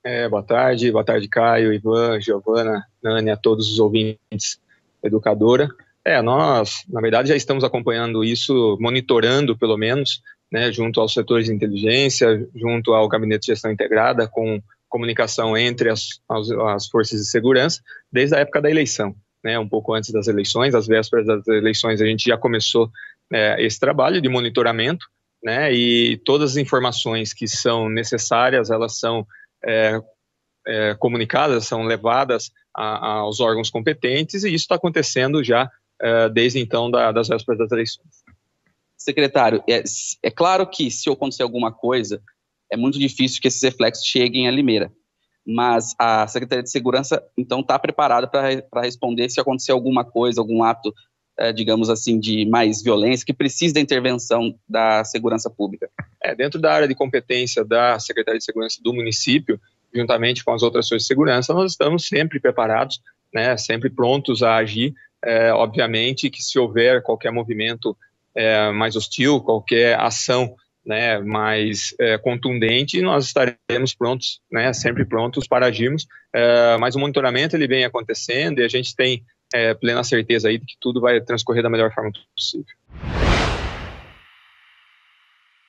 Boa tarde, Caio, Ivan, Giovana, Nani, a todos os ouvintes da Educadora. Nós, na verdade, já estamos acompanhando isso, monitorando, pelo menos, né, junto aos setores de inteligência, junto ao Gabinete de Gestão Integrada, com comunicação entre as forças de segurança, desde a época da eleição, né, um pouco antes das eleições, às vésperas das eleições, a gente já começou esse trabalho de monitoramento, né, e todas as informações que são necessárias, elas são comunicadas, são levadas aos órgãos competentes, e isso está acontecendo já desde então das vésperas das eleições. Secretário, é claro que se acontecer alguma coisa, é muito difícil que esses reflexos cheguem a Limeira, mas a Secretaria de Segurança, então, está preparada para responder se acontecer alguma coisa, algum ato, digamos assim, de mais violência, que precise da intervenção da segurança pública. Dentro da área de competência da Secretaria de Segurança do município, juntamente com as outras forças de segurança, nós estamos sempre preparados, né, sempre prontos a agir. Obviamente que se houver qualquer movimento mais hostil, qualquer ação, né, mais contundente, nós estaremos prontos, né, sempre prontos para agirmos, mas o monitoramento ele vem acontecendo e a gente tem plena certeza aí de que tudo vai transcorrer da melhor forma possível.